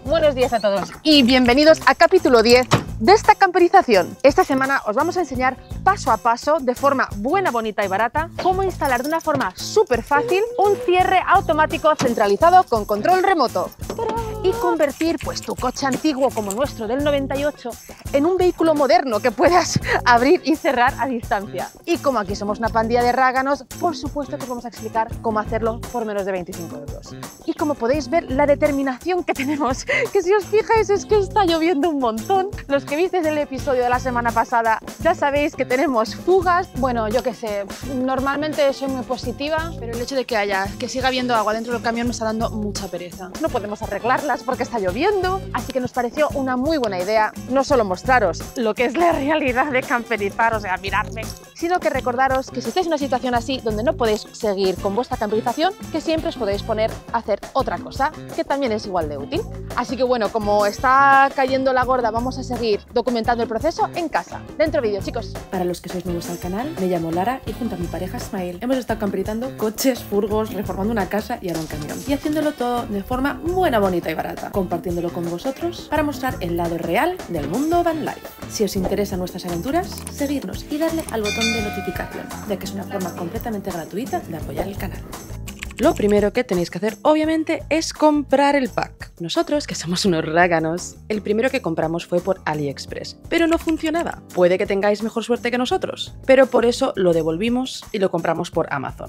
Buenos días a todos y bienvenidos a capítulo 10 de esta camperización. Esta semana os vamos a enseñar paso a paso, de forma buena, bonita y barata, cómo instalar de una forma súper fácil un cierre automático centralizado con control remoto. Y convertir pues tu coche antiguo como nuestro del 98 en un vehículo moderno que puedas abrir y cerrar a distancia. Y como aquí somos una pandilla de ráganos, por supuesto que os vamos a explicar cómo hacerlo por menos de 25 euros. Y como podéis ver, la determinación que tenemos, que si os fijáis es que está lloviendo un montón. Los que visteis el episodio de la semana pasada ya sabéis que tenemos fugas. Bueno, yo qué sé, normalmente soy muy positiva, pero el hecho de que siga habiendo agua dentro del camión me está dando mucha pereza. No podemos arreglarla porque está lloviendo, así que nos pareció una muy buena idea no solo mostraros lo que es la realidad de camperizar, o sea, miradme, sino que recordaros que si estáis en una situación así donde no podéis seguir con vuestra camperización, que siempre os podéis poner a hacer otra cosa que también es igual de útil. Así que bueno, como está cayendo la gorda, vamos a seguir documentando el proceso en casa. Dentro vídeo, chicos. Para los que sois nuevos al canal, me llamo Lara y junto a mi pareja Ismael hemos estado camperizando coches, furgos, reformando una casa y ahora un camión. Y haciéndolo todo de forma buena, bonita y barata, compartiéndolo con vosotros para mostrar el lado real del mundo van life. Si os interesan nuestras aventuras, seguidnos y darle al botón de notificación, ya que es una forma completamente gratuita de apoyar el canal. Lo primero que tenéis que hacer, obviamente, es comprar el pack. Nosotros, que somos unos ráganos, el primero que compramos fue por AliExpress, pero no funcionaba. Puede que tengáis mejor suerte que nosotros, pero por eso lo devolvimos y lo compramos por Amazon.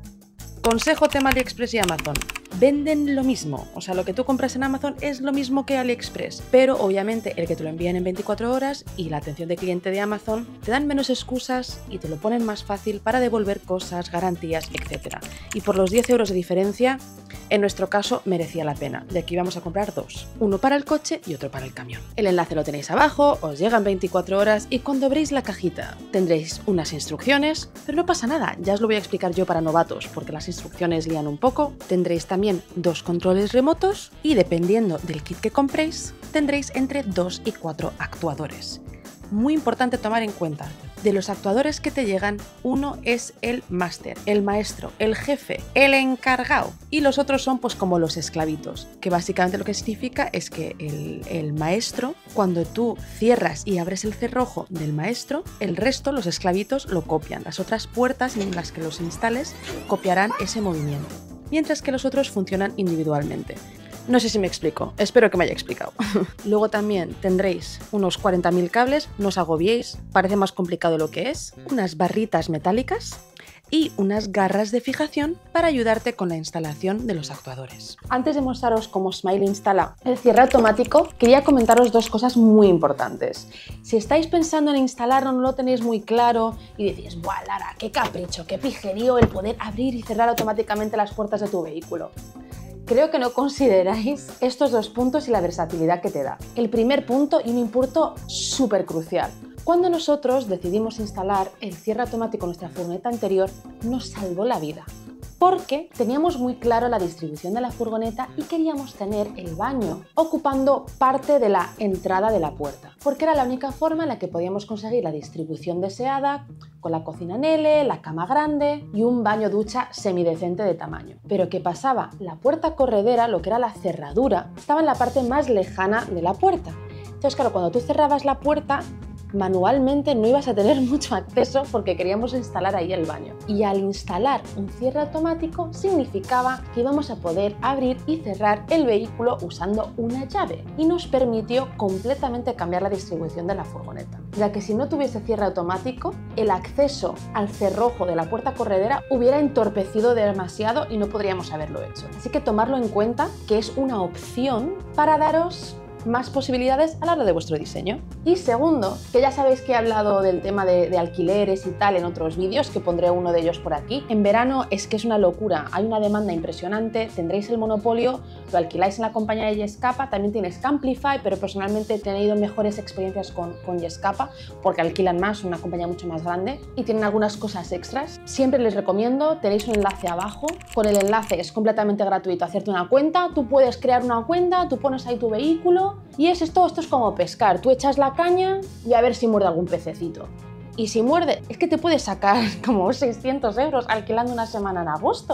Consejo tema AliExpress y Amazon. Venden lo mismo, o sea, lo que tú compras en Amazon es lo mismo que AliExpress, pero obviamente el que te lo envían en 24 horas y la atención de cliente de Amazon te dan menos excusas y te lo ponen más fácil para devolver cosas, garantías, etc. Y por los 10 euros de diferencia, en nuestro caso merecía la pena, de aquí vamos a comprar dos, uno para el coche y otro para el camión. El enlace lo tenéis abajo, os llega en 24 horas y cuando abréis la cajita tendréis unas instrucciones, pero no pasa nada, ya os lo voy a explicar yo para novatos porque las instrucciones lían un poco. Tendréis también dos controles remotos y dependiendo del kit que compréis tendréis entre 2 y 4 actuadores. Muy importante tomar en cuenta, de los actuadores que te llegan, uno es el máster, el maestro, el jefe, el encargado y los otros son pues como los esclavitos, que básicamente lo que significa es que el maestro, cuando tú cierras y abres el cerrojo del maestro, el resto, los esclavitos, lo copian. Las otras puertas en las que los instales copiarán ese movimiento, mientras que los otros funcionan individualmente. No sé si me explico, espero que me haya explicado. Luego también tendréis unos 40.000 cables, no os agobiéis, parece más complicado de lo que es, unas barritas metálicas y unas garras de fijación para ayudarte con la instalación de los actuadores. Antes de mostraros cómo Smile instala el cierre automático, quería comentaros dos cosas muy importantes. Si estáis pensando en instalarlo, no lo tenéis muy claro y decís, ¡buah, Lara, qué capricho, qué pijerío el poder abrir y cerrar automáticamente las puertas de tu vehículo! Creo que no consideráis estos dos puntos y la versatilidad que te da. El primer punto y un punto súper crucial. Cuando nosotros decidimos instalar el cierre automático en nuestra furgoneta anterior, nos salvó la vida. Porque teníamos muy claro la distribución de la furgoneta y queríamos tener el baño ocupando parte de la entrada de la puerta, porque era la única forma en la que podíamos conseguir la distribución deseada, con la cocina en L, la cama grande y un baño ducha semidecente de tamaño. Pero ¿qué pasaba? La puerta corredera, lo que era la cerradura, estaba en la parte más lejana de la puerta. Entonces, claro, cuando tú cerrabas la puerta, manualmente no ibas a tener mucho acceso porque queríamos instalar ahí el baño. Y al instalar un cierre automático significaba que íbamos a poder abrir y cerrar el vehículo usando una llave y nos permitió completamente cambiar la distribución de la furgoneta, ya que si no tuviese cierre automático, el acceso al cerrojo de la puerta corredera hubiera entorpecido demasiado y no podríamos haberlo hecho. Así que tomarlo en cuenta, que es una opción para daros más posibilidades a la hora de vuestro diseño. Y segundo, que ya sabéis que he hablado del tema de alquileres y tal en otros vídeos, que pondré uno de ellos por aquí. En verano es que es una locura, hay una demanda impresionante, tendréis el monopolio, lo alquiláis en la compañía de Yescapa, también tienes Camplify, pero personalmente he tenido mejores experiencias con Yescapa porque alquilan más, una compañía mucho más grande y tienen algunas cosas extras. Siempre les recomiendo, tenéis un enlace abajo, con el enlace es completamente gratuito hacerte una cuenta, tú puedes crear una cuenta, tú pones ahí tu vehículo y esto es como pescar, tú echas la caña y a ver si muerde algún pececito. Y si muerde, es que te puedes sacar como 600 euros alquilando una semana en agosto.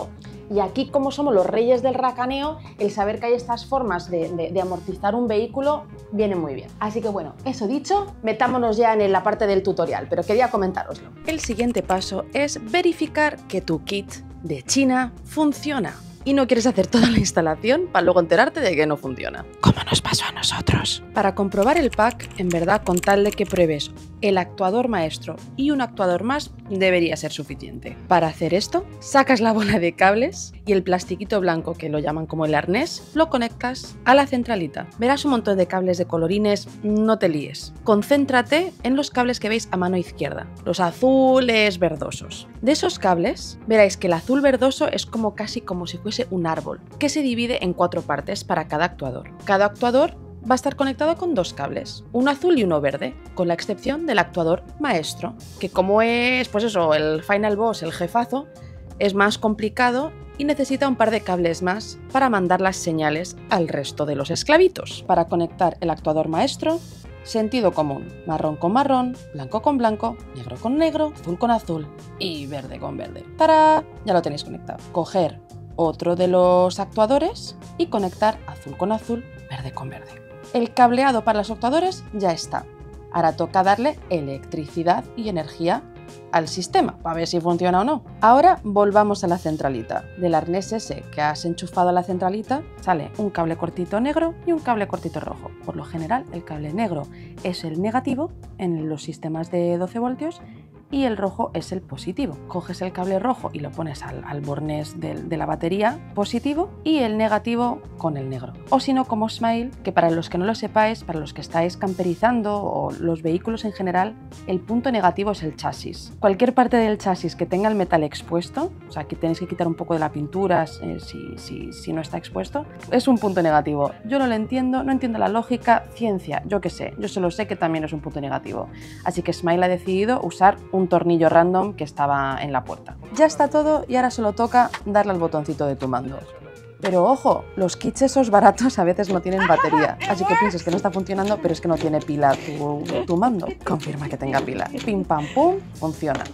Y aquí, como somos los reyes del racaneo, el saber que hay estas formas de amortizar un vehículo viene muy bien. Así que bueno, eso dicho, metámonos ya en la parte del tutorial, pero quería comentároslo. El siguiente paso es verificar que tu kit de China funciona. Y no quieres hacer toda la instalación para luego enterarte de que no funciona. Como nos pasó a nosotros. Para comprobar el pack, en verdad, con tal de que pruebes el actuador maestro y un actuador más, debería ser suficiente. Para hacer esto, sacas la bola de cables y el plastiquito blanco, que lo llaman como el arnés, lo conectas a la centralita. Verás un montón de cables de colorines, no te líes. Concéntrate en los cables que veis a mano izquierda, los azules verdosos. De esos cables, veréis que el azul verdoso es casi como si fuese un árbol, que se divide en 4 partes para cada actuador. Cada actuador va a estar conectado con 2 cables, uno azul y uno verde, con la excepción del actuador maestro, que como es, pues eso, el final boss, el jefazo, es más complicado y necesita un par de cables más para mandar las señales al resto de los esclavitos. Para conectar el actuador maestro, sentido común, marrón con marrón, blanco con blanco, negro con negro, azul con azul y verde con verde. ¡Tarán! Ya lo tenéis conectado. Coger otro de los actuadores y conectar azul con azul, verde con verde. El cableado para los actuadores ya está. Ahora toca darle electricidad y energía al sistema para ver si funciona o no. Ahora volvamos a la centralita. Del arnés ese que has enchufado a la centralita sale un cable cortito negro y un cable cortito rojo. Por lo general el cable negro es el negativo en los sistemas de 12 voltios y el rojo es el positivo. Coges el cable rojo y lo pones al bornés de la batería positivo y el negativo con el negro. O si no, como Smile, que para los que no lo sepáis, para los que estáis camperizando o los vehículos en general, el punto negativo es el chasis. Cualquier parte del chasis que tenga el metal expuesto, o sea, que tenéis que quitar un poco de la pintura si no está expuesto, es un punto negativo. Yo no lo entiendo, no entiendo la lógica, ciencia, yo qué sé, yo solo sé que también es un punto negativo. Así que Smile ha decidido usar un tornillo random que estaba en la puerta. Ya está todo y ahora solo toca darle al botoncito de tu mando. Pero ojo, los kits esos baratos a veces no tienen batería, así que piensas que no está funcionando, pero es que no tiene pila tu mando. Confirma que tenga pila. Pim pam pum, funciona.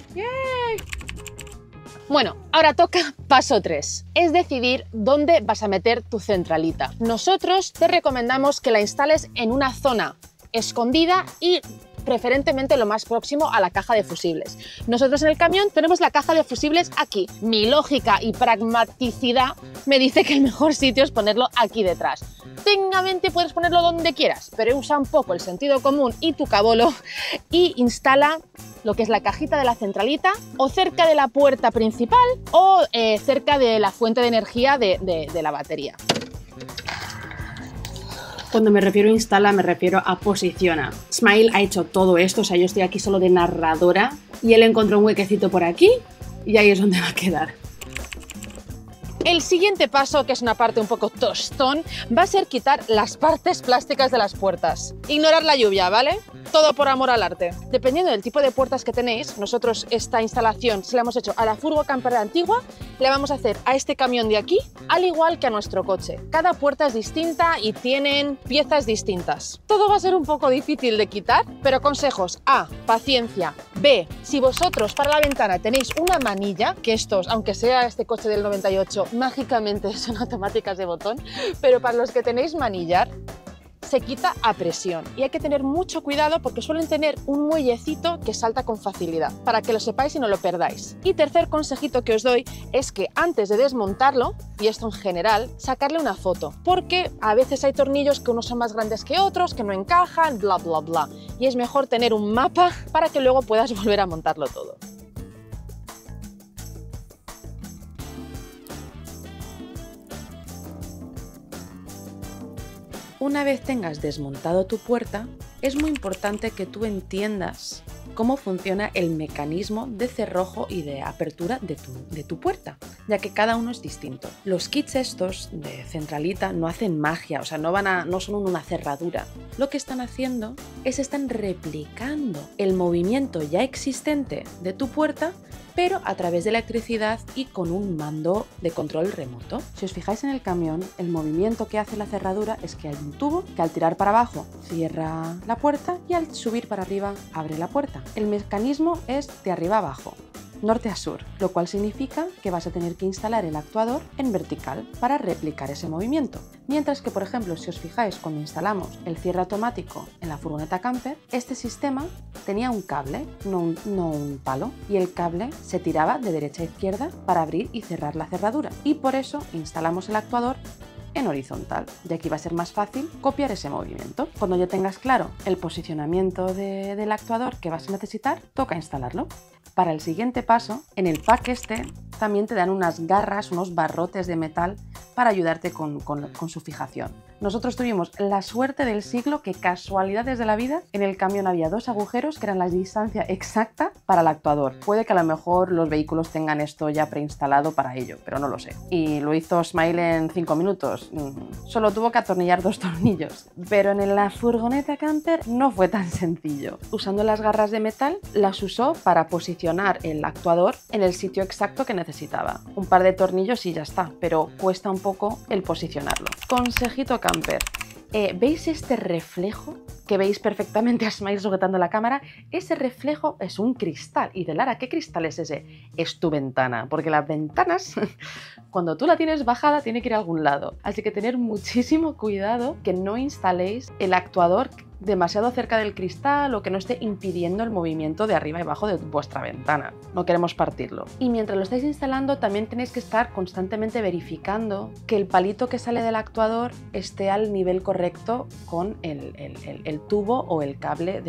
Bueno, ahora toca paso 3, es decidir dónde vas a meter tu centralita. Nosotros te recomendamos que la instales en una zona escondida y preferentemente lo más próximo a la caja de fusibles. Nosotros en el camión tenemos la caja de fusibles aquí. Mi lógica y pragmaticidad me dice que el mejor sitio es ponerlo aquí detrás. Técnicamente puedes ponerlo donde quieras, pero usa un poco el sentido común y tu cabolo y instala lo que es la cajita de la centralita o cerca de la puerta principal o cerca de la fuente de energía de la batería. Cuando me refiero a instala, me refiero a posiciona. Smile ha hecho todo esto, o sea, yo estoy aquí solo de narradora y él encontró un huequecito por aquí y ahí es donde va a quedar. El siguiente paso, que es una parte un poco tostón, va a ser quitar las partes plásticas de las puertas. Ignorar la lluvia, ¿vale? Todo por amor al arte. Dependiendo del tipo de puertas que tenéis, nosotros esta instalación, si la hemos hecho a la furgo camper antigua, le vamos a hacer a este camión de aquí, al igual que a nuestro coche. Cada puerta es distinta y tienen piezas distintas. Todo va a ser un poco difícil de quitar, pero consejos: A, paciencia. B, si vosotros para la ventana tenéis una manilla, que estos, aunque sea este coche del 98, mágicamente son automáticas de botón, pero para los que tenéis manillar, se quita a presión y hay que tener mucho cuidado porque suelen tener un muellecito que salta con facilidad, para que lo sepáis y no lo perdáis. Y tercer consejito que os doy es que antes de desmontarlo, y esto en general, sacarle una foto, porque a veces hay tornillos que unos son más grandes que otros, que no encajan, bla bla bla, y es mejor tener un mapa para que luego puedas volver a montarlo todo. Una vez tengas desmontado tu puerta, es muy importante que tú entiendas cómo funciona el mecanismo de cerrojo y de apertura de tu puerta, ya que cada uno es distinto. Los kits estos de centralita no hacen magia, o sea, no son una cerradura. Lo que están haciendo es están replicando el movimiento ya existente de tu puerta, pero a través de electricidad y con un mando de control remoto. Si os fijáis en el camión, el movimiento que hace la cerradura es que hay un tubo que al tirar para abajo cierra la puerta y al subir para arriba abre la puerta. El mecanismo es de arriba abajo. norte a sur, lo cual significa que vas a tener que instalar el actuador en vertical para replicar ese movimiento. Mientras que, por ejemplo, si os fijáis, cuando instalamos el cierre automático en la furgoneta camper, este sistema tenía un cable, no un palo, y el cable se tiraba de derecha a izquierda para abrir y cerrar la cerradura. Y por eso instalamos el actuador en horizontal, y aquí va a ser más fácil copiar ese movimiento. Cuando ya tengas claro el posicionamiento del actuador que vas a necesitar, toca instalarlo. Para el siguiente paso, en el pack este también te dan unas garras, unos barrotes de metal para ayudarte con su fijación. Nosotros tuvimos la suerte del siglo que, casualidades de la vida, en el camión había 2 agujeros que eran la distancia exacta para el actuador. Puede que a lo mejor los vehículos tengan esto ya preinstalado para ello, pero no lo sé. Y lo hizo Smile en 5 minutos. Solo tuvo que atornillar 2 tornillos. Pero en la furgoneta camper no fue tan sencillo. Usando las garras de metal, las usó para posicionar el actuador en el sitio exacto que necesitaba. Un par de tornillos y ya está, pero cuesta un poco el posicionarlo. Consejito camper. ¿Veis este reflejo? Que veis perfectamente a Smile sujetando la cámara. Ese reflejo es un cristal. Y de Lara, ¿qué cristal es ese? Es tu ventana, porque las ventanas, cuando tú la tienes bajada, tiene que ir a algún lado. Así que tener muchísimo cuidado que no instaléis el actuador demasiado cerca del cristal o que no esté impidiendo el movimiento de arriba y abajo de vuestra ventana. No queremos partirlo. Y mientras lo estáis instalando, también tenéis que estar constantemente verificando que el palito que sale del actuador esté al nivel correcto con el tubo o el cable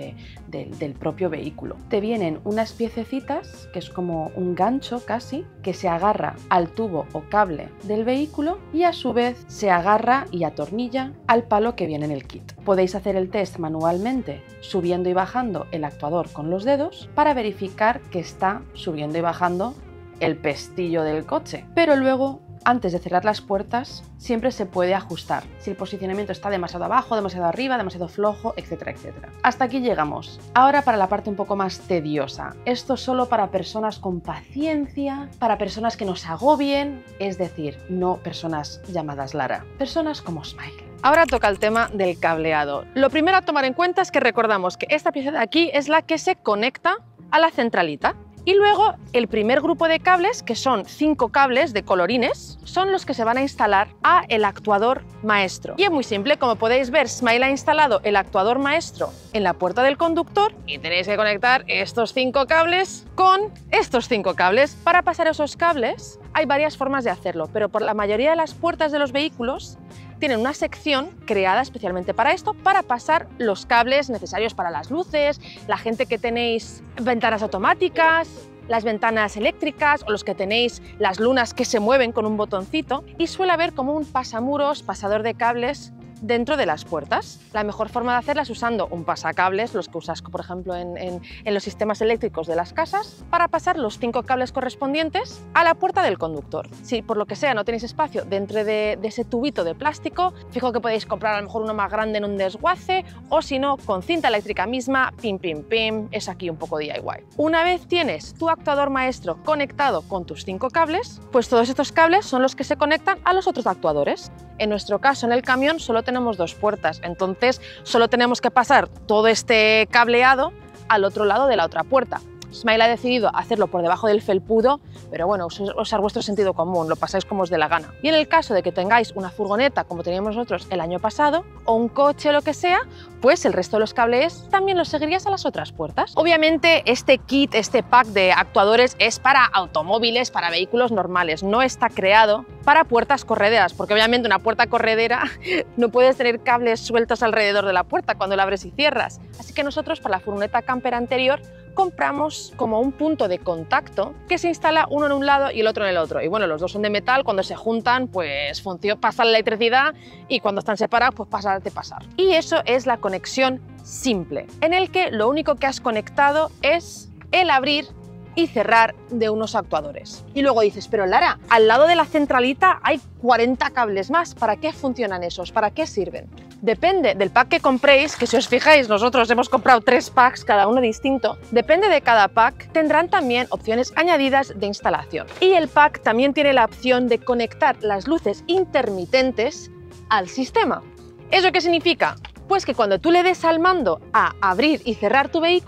del propio vehículo. Te vienen unas piececitas, que es como un gancho casi, que se agarra al tubo o cable del vehículo y a su vez se agarra y atornilla al palo que viene en el kit. Podéis hacer el test manualmente subiendo y bajando el actuador con los dedos para verificar que está subiendo y bajando el pestillo del coche, pero luego, antes de cerrar las puertas, siempre se puede ajustar si el posicionamiento está demasiado abajo, demasiado arriba, demasiado flojo, etcétera, etcétera. Hasta aquí llegamos. Ahora para la parte un poco más tediosa. Esto solo para personas con paciencia, para personas que no se agobien, es decir, no personas llamadas Lara, personas como Smile. Ahora toca el tema del cableado. Lo primero a tomar en cuenta es que recordamos que esta pieza de aquí es la que se conecta a la centralita. Y luego el primer grupo de cables, que son 5 cables de colorines, son los que se van a instalar a el actuador maestro. Y es muy simple, como podéis ver, Smile ha instalado el actuador maestro en la puerta del conductor y tenéis que conectar estos 5 cables con estos 5 cables. Para pasar esos cables hay varias formas de hacerlo, pero por la mayoría de las puertas de los vehículos tienen una sección creada especialmente para esto, para pasar los cables necesarios para las luces, la gente que tenéis ventanas automáticas, las ventanas eléctricas o los que tenéis las lunas que se mueven con un botoncito, y suele haber como un pasamuros, pasador de cables dentro de las puertas. La mejor forma de hacerlas es usando un pasacables, los que usas por ejemplo en los sistemas eléctricos de las casas, para pasar los 5 cables correspondientes a la puerta del conductor. Si por lo que sea no tenéis espacio dentro de ese tubito de plástico, fijo que podéis comprar a lo mejor uno más grande en un desguace, o si no, con cinta eléctrica misma, pim pim pim, es aquí un poco DIY. Una vez tienes tu actuador maestro conectado con tus 5 cables, pues todos estos cables son los que se conectan a los otros actuadores. En nuestro caso, en el camión, solo tenemos 2 puertas, entonces solo tenemos que pasar todo este cableado al otro lado de la otra puerta. Smile ha decidido hacerlo por debajo del felpudo, pero bueno, usar vuestro sentido común, lo pasáis como os dé la gana. Y en el caso de que tengáis una furgoneta como teníamos nosotros el año pasado, o un coche o lo que sea, pues el resto de los cables también los seguirías a las otras puertas. Obviamente este kit, este pack de actuadores es para automóviles, para vehículos normales, no está creado para puertas correderas, porque obviamente una puerta corredera no puedes tener cables sueltos alrededor de la puerta cuando la abres y cierras. Así que nosotros para la furgoneta camper anterior compramos como un punto de contacto que se instala uno en un lado y el otro en el otro. Y bueno, los dos son de metal, cuando se juntan pues pasa la electricidad y cuando están separados pues pasa de pasar. Y eso es la conexión simple, en el que lo único que has conectado es el abrir y cerrar de unos actuadores. Y luego dices, pero Lara, al lado de la centralita hay 40 cables más, ¿para qué funcionan esos? ¿Para qué sirven? Depende del pack que compréis, que si os fijáis nosotros hemos comprado 3 packs, cada uno distinto. Depende de cada pack, tendrán también opciones añadidas de instalación. Y el pack también tiene la opción de conectar las luces intermitentes al sistema. ¿Eso qué significa? Pues que cuando tú le des al mando a abrir y cerrar tu vehículo,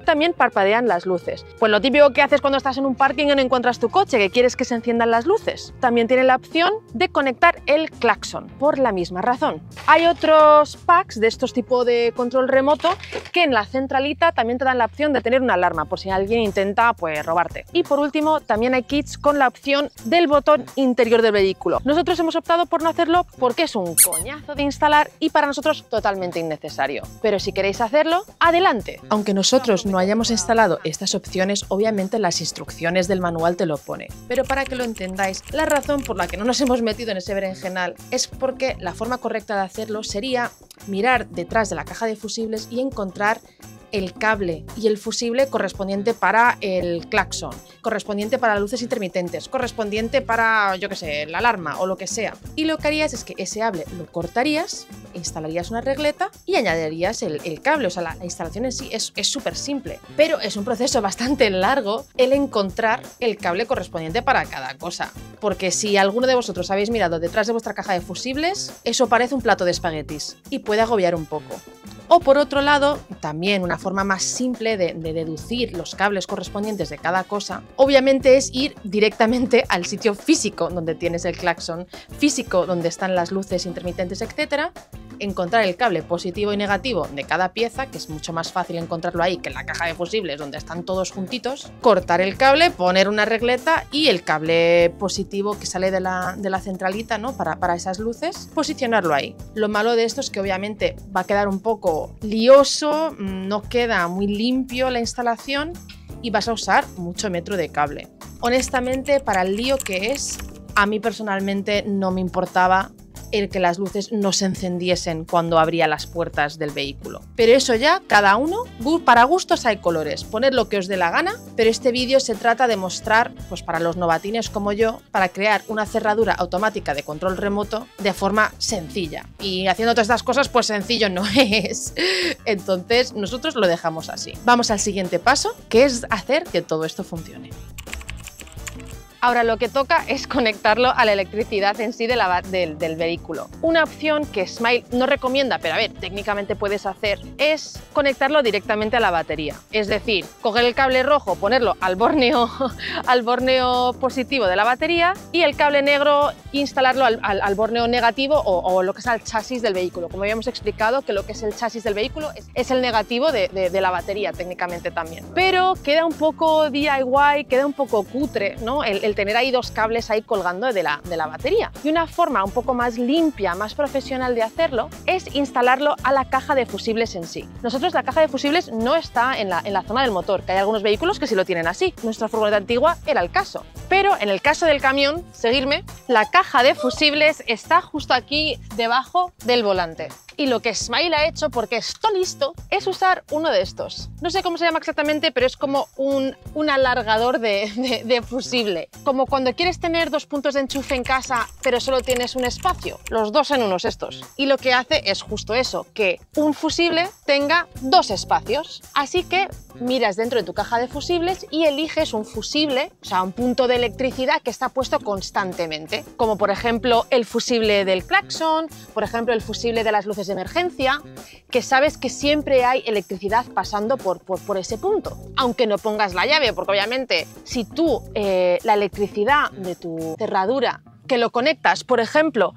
también parpadean las luces. Pues lo típico que haces cuando estás en un parking y no encuentras tu coche, que quieres que se enciendan las luces. También tiene la opción de conectar el claxon, por la misma razón. Hay otros packs de estos tipo de control remoto que en la centralita también te dan la opción de tener una alarma por si alguien intenta pues robarte. Y por último también hay kits con la opción del botón interior del vehículo. Nosotros hemos optado por no hacerlo porque es un coñazo de instalar y para nosotros totalmente innecesario. Pero si queréis hacerlo, adelante. Aunque nosotros no hayamos instalado estas opciones, obviamente las instrucciones del manual te lo pone. Pero para que lo entendáis, la razón por la que no nos hemos metido en ese berenjenal es porque la forma correcta de hacerlo sería mirar detrás de la caja de fusibles y encontrar el cable y el fusible correspondiente para el claxon, correspondiente para las luces intermitentes, correspondiente para, yo qué sé, la alarma o lo que sea. Y lo que harías es que ese cable lo cortarías, instalarías una regleta y añadirías el cable. O sea, la instalación en sí es súper simple, pero es un proceso bastante largo el encontrar el cable correspondiente para cada cosa. Porque si alguno de vosotros habéis mirado detrás de vuestra caja de fusibles, eso parece un plato de espaguetis y puede agobiar un poco. O por otro lado, también una forma más simple de deducir los cables correspondientes de cada cosa, obviamente es ir directamente al sitio físico donde tienes el claxon, físico donde están las luces intermitentes, etcétera, encontrar el cable positivo y negativo de cada pieza, que es mucho más fácil encontrarlo ahí que en la caja de fusibles donde están todos juntitos, cortar el cable, poner una regleta y el cable positivo que sale de la centralita, ¿no? para esas luces, posicionarlo ahí. Lo malo de esto es que obviamente va a quedar un poco lioso, no queda muy limpio la instalación y vas a usar mucho metro de cable. Honestamente, para el lío que es, a mí personalmente no me importaba el que las luces no se encendiesen cuando abría las puertas del vehículo. Pero eso ya, cada uno, para gustos hay colores, poned lo que os dé la gana, pero este vídeo se trata de mostrar, pues para los novatines como yo, para crear una cerradura automática de control remoto de forma sencilla. Y haciendo todas estas cosas, pues sencillo no es. Entonces, nosotros lo dejamos así. Vamos al siguiente paso, que es hacer que todo esto funcione. Ahora lo que toca es conectarlo a la electricidad en sí del vehículo. Una opción que Smile no recomienda, pero a ver, técnicamente puedes hacer, es conectarlo directamente a la batería. Es decir, coger el cable rojo, ponerlo al borneo positivo de la batería y el cable negro instalarlo al borneo negativo o lo que es al chasis del vehículo. Como habíamos explicado, que lo que es el chasis del vehículo es el negativo de la batería técnicamente también. Pero queda un poco DIY, queda un poco cutre, ¿no? El tener ahí dos cables ahí colgando de la batería. Y una forma un poco más limpia, más profesional de hacerlo es instalarlo a la caja de fusibles en sí. Nosotros la caja de fusibles no está en la zona del motor, que hay algunos vehículos que sí lo tienen así. Nuestra furgoneta antigua era el caso. Pero en el caso del camión, seguirme, la caja de fusibles está justo aquí debajo del volante. Y lo que Smile ha hecho, porque está listo, es usar uno de estos. No sé cómo se llama exactamente, pero es como un alargador de fusible. Como cuando quieres tener dos puntos de enchufe en casa, pero solo tienes un espacio. Los dos en unos estos. Y lo que hace es justo eso, que un fusible tenga dos espacios. Así que miras dentro de tu caja de fusibles y eliges un fusible, o sea, un punto de electricidad que está puesto constantemente. Como por ejemplo el fusible del claxon, por ejemplo el fusible de las luces de emergencia, que sabes que siempre hay electricidad pasando por ese punto. Aunque no pongas la llave, porque obviamente si tú la electricidad de tu cerradura que lo conectas, por ejemplo,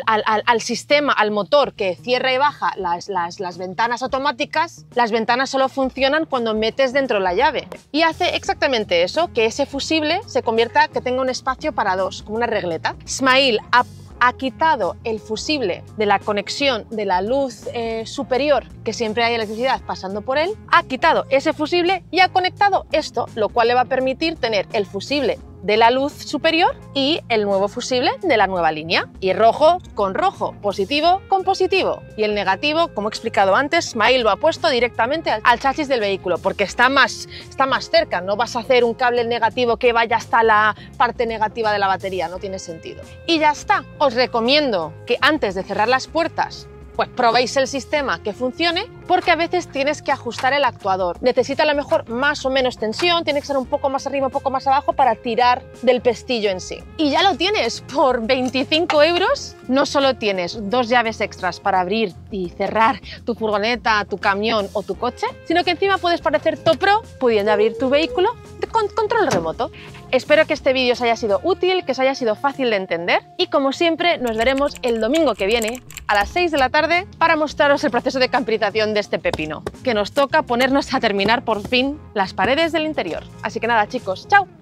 al sistema, al motor que cierra y baja las ventanas automáticas, las ventanas solo funcionan cuando metes dentro la llave. Y hace exactamente eso, que ese fusible se convierta, que tenga un espacio para dos, como una regleta. Smile ha quitado el fusible de la conexión de la luz superior, que siempre hay electricidad pasando por él, ha quitado ese fusible y ha conectado esto, lo cual le va a permitir tener el fusible de la luz superior y el nuevo fusible de la nueva línea. Y rojo con rojo, positivo con positivo. Y el negativo, como he explicado antes, Smile lo ha puesto directamente al chasis del vehículo, porque está más cerca. No vas a hacer un cable negativo que vaya hasta la parte negativa de la batería, no tiene sentido. Y ya está. Os recomiendo que antes de cerrar las puertas pues probéis el sistema que funcione, porque a veces tienes que ajustar el actuador. Necesita a lo mejor más o menos tensión, tiene que ser un poco más arriba, un poco más abajo para tirar del pestillo en sí. Y ya lo tienes, por 25 euros. No solo tienes 2 llaves extras para abrir y cerrar tu furgoneta, tu camión o tu coche, sino que encima puedes parecer top pro pudiendo abrir tu vehículo con control remoto. Espero que este vídeo os haya sido útil, que os haya sido fácil de entender y como siempre nos veremos el domingo que viene a las 6 de la tarde para mostraros el proceso de camperización de este pepino, que nos toca ponernos a terminar por fin las paredes del interior. Así que nada chicos, ¡chao!